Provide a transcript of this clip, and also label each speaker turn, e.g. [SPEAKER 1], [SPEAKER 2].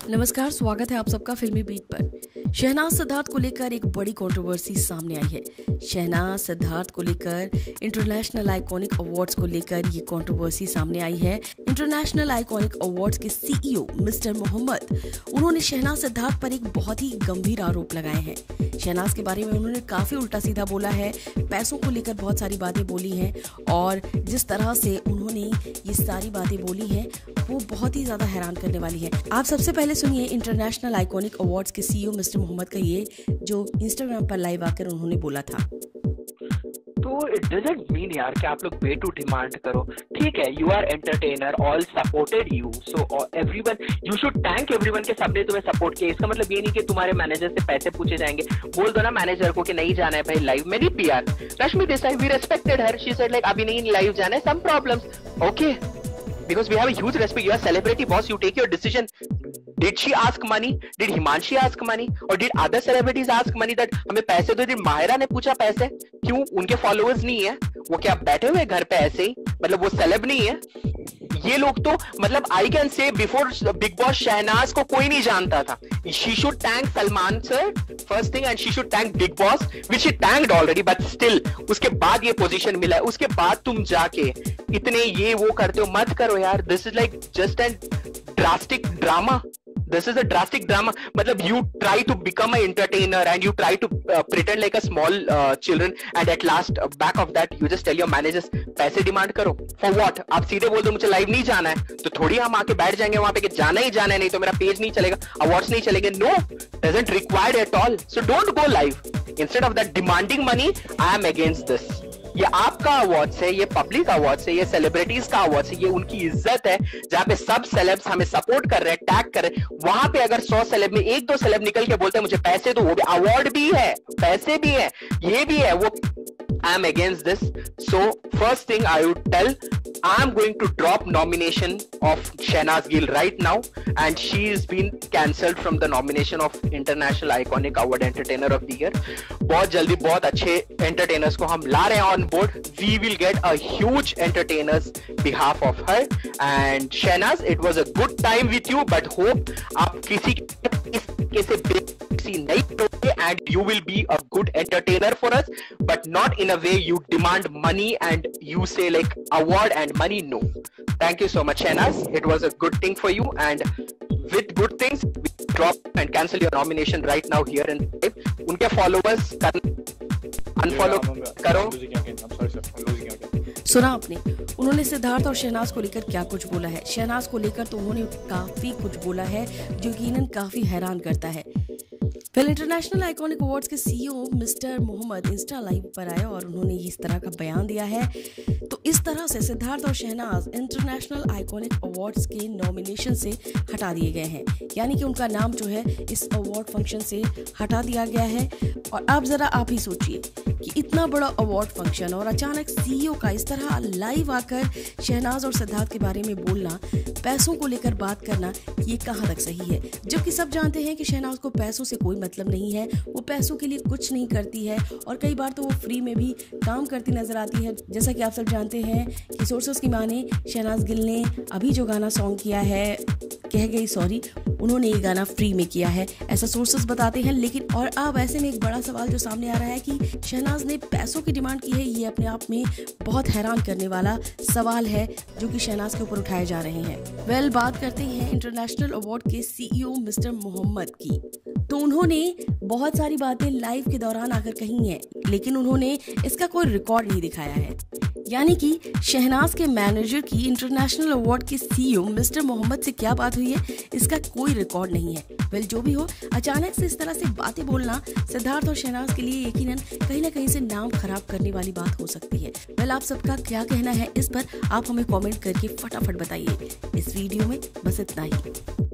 [SPEAKER 1] नमस्कार, स्वागत है आप सबका फिल्मी बीट पर। शहनाज सिद्धार्थ को लेकर एक बड़ी कंट्रोवर्सी सामने आई है। शहनाज सिद्धार्थ को लेकर इंटरनेशनल आइकॉनिक अवार्ड्स को लेकर ये कंट्रोवर्सी सामने आई है। इंटरनेशनल आइकॉनिक अवार्ड्स के सीईओ मिस्टर मोहम्मद, उन्होंने शहनाज सिद्धार्थ पर एक बहुत ही गंभीर आरोप लगाए हैं। शहनाज के बारे में उन्होंने काफी उल्टा सीधा बोला है, पैसों को लेकर बहुत सारी बातें बोली हैं और जिस तरह से उन्होंने ये सारी बातें बोली हैं वो बहुत ही ज्यादा हैरान करने वाली है। आप सबसे पहले सुनिए इंटरनेशनल आइकॉनिक अवार्ड्स के सीईओ मिस्टर मोहम्मद का ये जो इंस्टाग्राम पर लाइव आकर उन्होंने बोला था।
[SPEAKER 2] तो इट डजंट मीन यार कि आप लोग पे टू डिमांड करो। ठीक है, you are entertainer, all supported you, so everyone you should thank everyone के सबने तुम्हें सपोर्ट किया। इसका मतलब ये नहीं कि तुम्हारे मैनेजर से पैसे पूछे जाएंगे। बोल दो ना मैनेजर को कि नहीं जाना है भाई लाइव। मेरी PR Rashmi Desai, we respected her, she said like अभी नहीं लाइव जाना है, some problems, okay, because we have a huge respect. You are celebrity boss, you take your decision. Did she ask money? Did Himanshi ask money? Or did other celebrities ask money that हमें पैसे दो? Did Mahira ने पूछा पैसे? क्यों? उनके followers नहीं है, वो क्या बैठे हुए घर पे ऐसे ही, मतलब वो सेलेब नहीं है? ये लोग तो मतलब I can say before Bigg Boss Shehnaaz को कोई नहीं जानता था। She should thank Salman sir first thing and she should thank Bigg Boss which she thanked already, but still उसके बाद ये पोजीशन मिला है, उसके बाद तुम जाके इतने ये वो करते हो, मत करो यार। This is like just an drastic drama. This is a drastic drama. मतलब you try to become an entertainer and you try to pretend like a small children and at last back of that you just tell your managers पैसे demand करो for what? आप सीधे बोल दो मुझे live नहीं जाना है तो थोड़ी हम आके बैठ जाएंगे वहां पे कि जाना ही जाना है, नहीं तो मेरा पेज नहीं चलेगा, अवार्ड्स नहीं चलेंगे. No, doesn't required at all. So don't go live. Instead of that demanding money, I am against this. ये आपका अवार्ड्स है, ये पब्लिक अवार्ड्स है, ये सेलिब्रिटीज का अवार्ड्स है, ये उनकी इज्जत है जहाँ पे सब सेलेब्स हमें सपोर्ट कर रहे हैं, टैग कर रहे हैं. वहां पे अगर 100 सेलेब में एक दो सेलेब निकल के बोलते हैं मुझे पैसे दो, वो भी अवार्ड भी है, पैसे भी है, ये भी है, वो I am against this. So first thing I would tell, I am going to drop nomination of Shehnaz Gill right now and she has been cancelled from the nomination of International Iconic Award Entertainer of the Year. बहुत जल्दी बहुत अच्छे entertainers को हम ला रहे हैं on board. We will get a huge entertainers behalf of her and Shehnaz, it was a good time with you but hope आप किसी से बेसी नहीं करोगे and you will be a good entertainer for us but not in a way you demand money and you say like award and money. No, thank you so much Shehnaz, it was a good thing for you and with good things we drop and cancel your nomination right now here and उनके followers unfollow करो.
[SPEAKER 1] सुना आपने, उन्होंने सिद्धार्थ और शहनाज को लेकर क्या कुछ बोला है। शहनाज को लेकर तो उन्होंने काफी कुछ बोला है जो यकीनन काफी हैरान करता है। फिर इंटरनेशनल आइकॉनिक अवार्ड्स के CEO mister Mohammad insta live पर आए और उन्होंने इस तरह का बयान दिया है। तो इस तरह से सिद्धार्थ और शहनाज इंटरनेशनल आइकॉनिक अवार्ड्स के नॉमिनेशन से हटा दिए गए हैं, यानी कि उनका नाम जो है इस अवार्ड फंक्शन से हटा दिया गया है। और अब जरा आप ही सोचिए कि इतना बड़ा अवार्ड फंक्शन और अचानक सीईओ का इस तरह लाइव आकर शहनाज और सिद्धार्थ के बारे में बोलना, पैसों को लेकर बात करना, ये कहाँ तक सही है। जबकि सब जानते हैं कि शहनाज को पैसों से कोई मतलब नहीं है, वो पैसों के लिए कुछ नहीं करती है और कई बार तो वो फ्री में भी काम करती नजर आती है। जैसा कि आप सब जानते हैं कि सोर्सेस की माने शहनाज गिल ने अभी जो गाना सॉन्ग किया है कह गई सॉरी, उन्होंने ये गाना फ्री में किया है, ऐसा सोर्सेस बताते हैं। लेकिन और अब ऐसे में एक बड़ा सवाल जो सामने आ रहा है कि शहनाज ने पैसों की डिमांड की है, ये अपने आप में बहुत हैरान करने वाला सवाल है जो कि शहनाज के ऊपर उठाए जा रहे हैं। वेल, बात करते हैं इंटरनेशनल अवार्ड के सीईओ मिस्टर मोहम्मद की। तो उन्होंने बहुत सारी बातें लाइव के दौरान आकर कही हैं, लेकिन उन्होंने इसका कोई रिकॉर्ड नहीं दिखाया है। यानी कि शहनाज के मैनेजर की इंटरनेशनल अवार्ड के सीईओ मिस्टर मोहम्मद से क्या बात हुई है, इसका कोई रिकॉर्ड नहीं है। वेल, जो भी हो, अचानक से इस तरह से बातें बोलना सिद्धार्थ और शहनाज के लिए यकीनन कहीं ना कहीं से नाम खराब करने वाली बात हो सकती है। वेल, आप सबका क्या कहना है इस पर, आप हमें कमेंट करके फटाफट बताइए। इस वीडियो में बस इतना ही।